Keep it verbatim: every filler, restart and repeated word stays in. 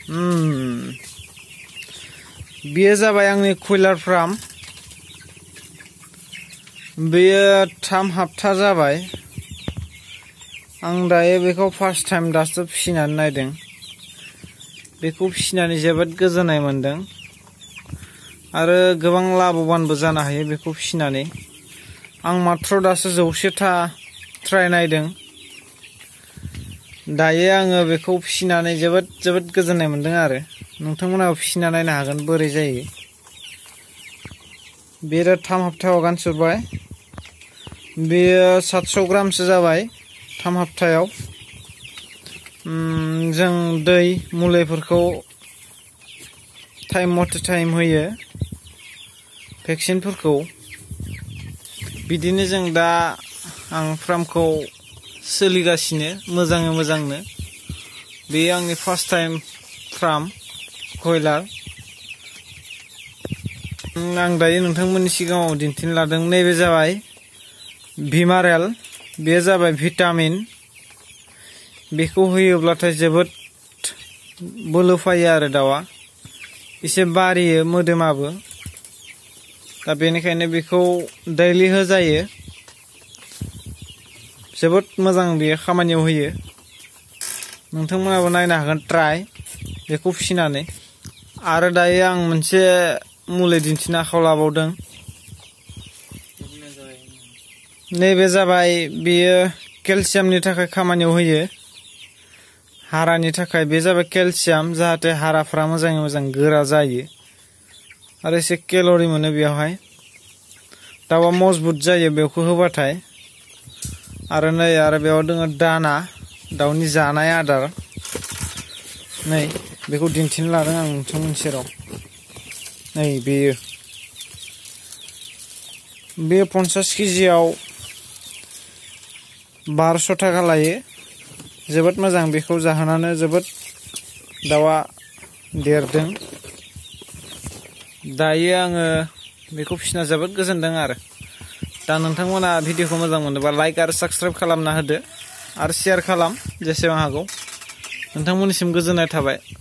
Hmm. Biyo जाबाय आंनि कयलार फार्म बेयो थाम हप्ता जाबाय आं दायो बेखौ फार्स्ट टाइम दासो फिसिनानै नायदों बेखौ फिसिनानै जोबोद गोजोननाय मोनदों आरो गोबां लाभवानबो जानो हायो बेखौ फिसिनानै आं मात्र दासो जौसेथा ट्राय नायदों दायो आङो बेखौ फिसिनानै जोबोद जोबोद गोजोननाय मोनदों आरो नोंथांमोनाबो फिसिना नायनो हागोन बोरै जायो बेयो थाम हप्ता हगान सुरबाय बेयो सातस' ग्रामसो जाबाय थाम हप्तायाव जों दै मुलिफोरखौ टाइम मथे टाइम होयो भेक्सिनफोरखौ बिदिनो जों दा आं फार्मखौ सोलिगासिनो मोजाङै मोजांनो बेयो आंनि फार्स्ट टाइम फार्म कयलार आं दायो नोंथांमोननि सिगाङाव दिन्थिनो लादों नैबे जाबाय भिमारेल बेयो जाबाय भिटामिन बेखौ होयोब्लाथाय जोबोद बोलो फैयो आरो दाउआ एसे बारियो मोदोमाबो दा बेनिखायनो बेखौ दैलि होजायो जोबोद मोजां बेयो खामानियाव होयो नोंथांमोनाबो नायनो हागोन ट्राय बेखौ फिसिनानै आरो दायो आं मोनसे मुलि दिन्थिनो आखायाव लाबावदों नैबे जाबाय बेयो केलसियामनि थाखाय खामानियाव होयो हारानि थाखाय बे जाबाय केलसियाम जाहाथे हाराफ्रा मोजाङै मोजां गोरा जायो आरो एसे केल'रि मोनो बेयावहाय दाउआ मजबुत जायो बेखौ होबाथाय आरो नै आरो बेयाव दङ दाना दाउनि जानाय आदार नै बेखौ दिन्थिनो लादों आं नोंथांमोननि सेराव नै बेयो बे पन्सास केजियाव बार'स' थाखा लायो जोबोद मोजां बेखौ जाहोनानै जोबोद दाउआ देरदों दायो आङो बेखौ फिसिना जोबोद गोजोनदों आरो दा नोंथांमोना भिडिअखौ मोजां मोनोबा लाइक आरो साबस्क्राइब खालामना होदो आरो शेयार खालाम जेसेबां हागौ नोंथांमोननिसिम गोजोननाय थाबाय।